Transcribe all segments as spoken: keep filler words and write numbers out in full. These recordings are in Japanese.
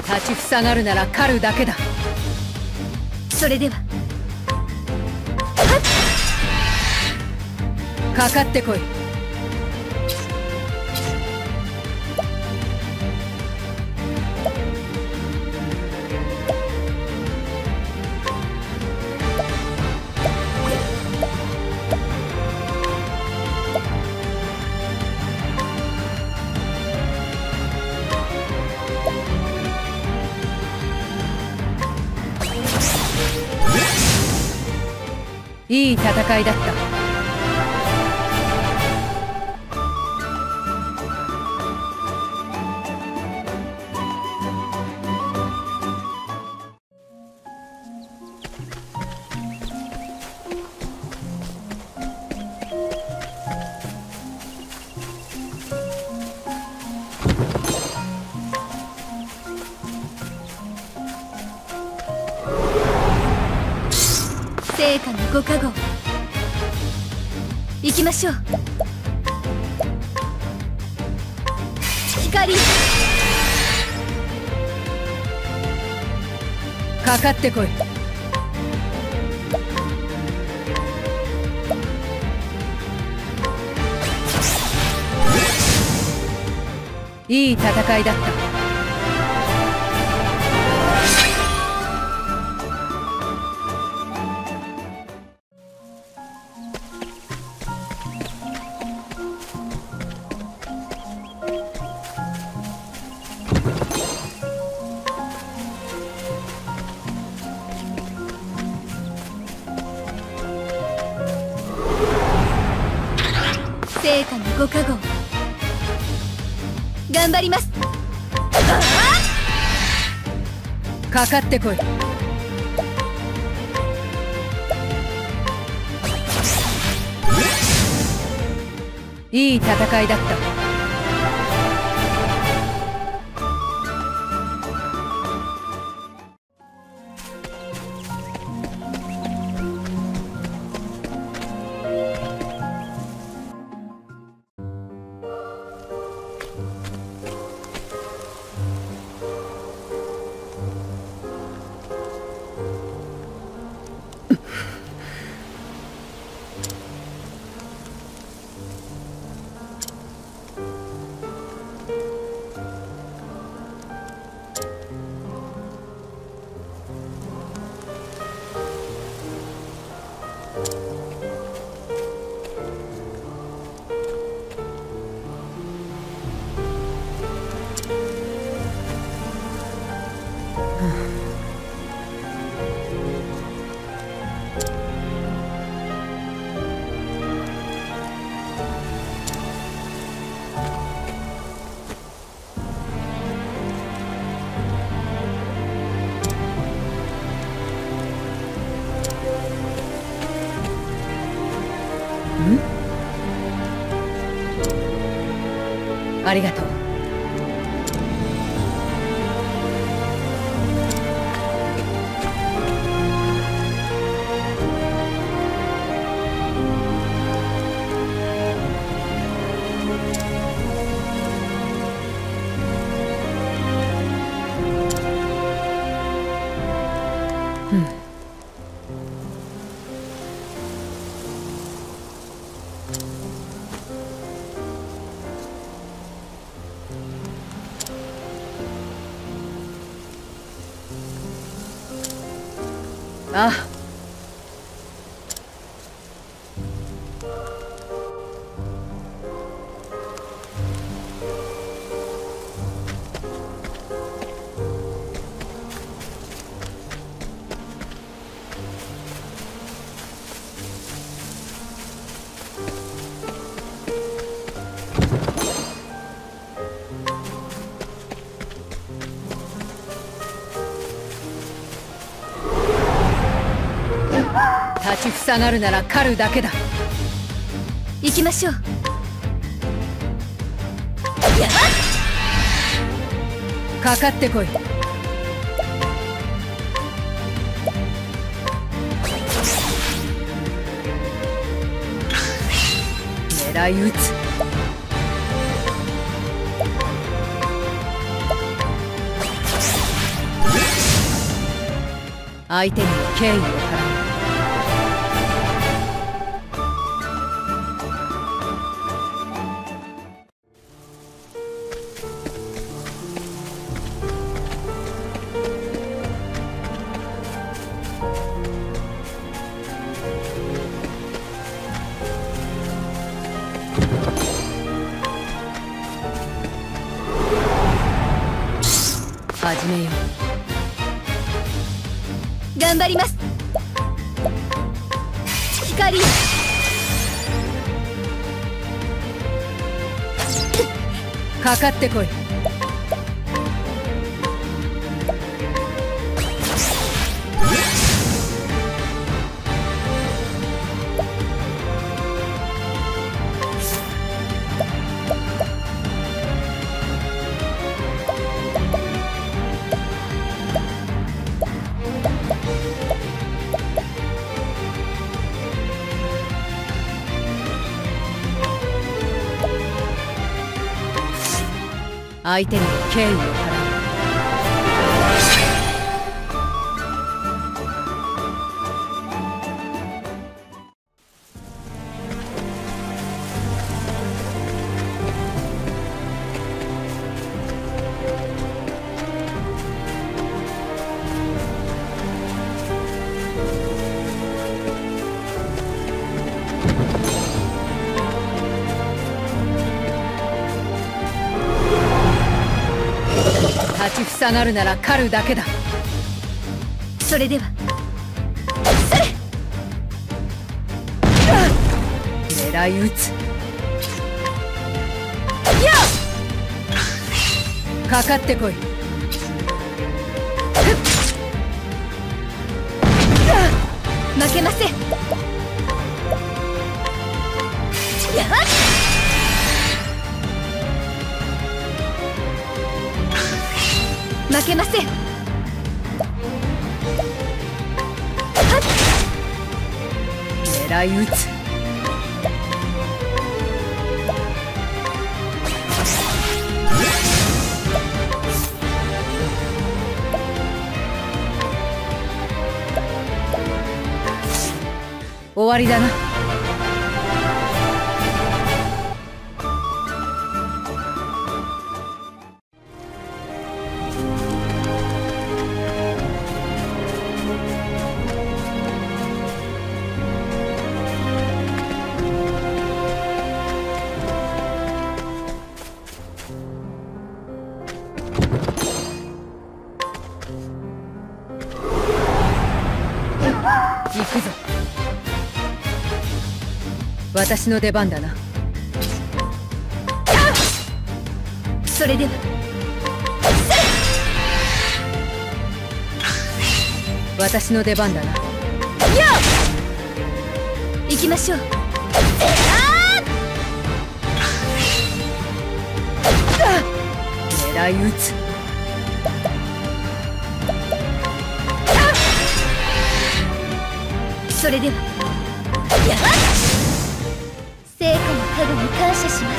立ちふさがるなら狩るだけだ。 それではかかってこい。いい戦いだった。 成果のご加護。行きましょう。光かかってこい。いい戦いだった。 成果のご加護。頑張ります。 かかってこい。いい戦いだった。ありがとう。うん。ああ。立ちふさがるなら狩るだけだ。 行きましょう。やっかかってこい。狙い撃つ。 相手には敬意を払う。始めよう。 頑張ります。光かかってこい。相手には敬意を払う。立ちふさがるなら狩るだけだ。 それでは狙い撃つ。かかってこい。 負けません。やっ負けません。 狙い撃つ。終わりだな。行くぞ。私の出番だな。 それでは私の出番だな。 行きましょう。 狙い撃つ。 それでは成果の加護に感謝します。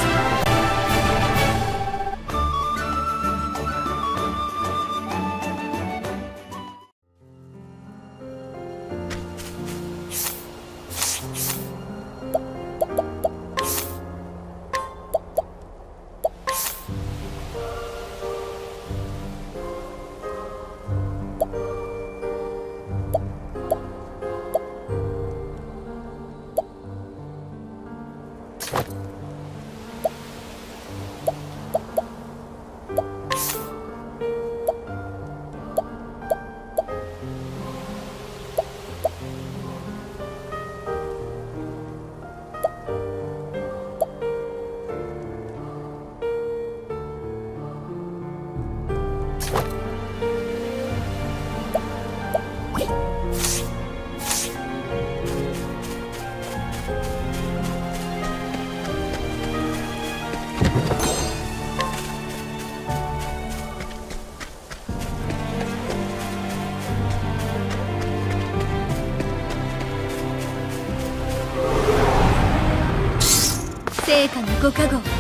成果のご加護を。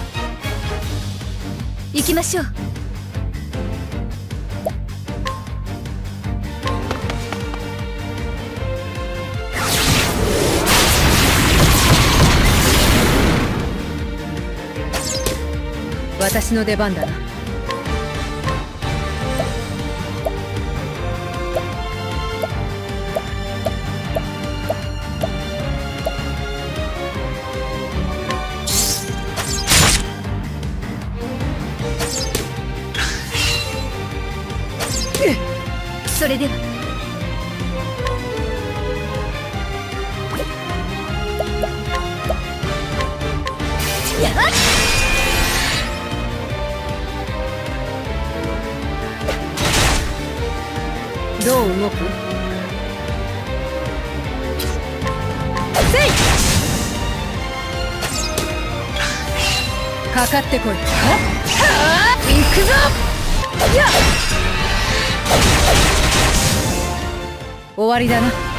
行きましょう。 私の出番だな。 それではやっどう動く？せい！かかってこい。はっはー行くぞ！やっ終わりだな。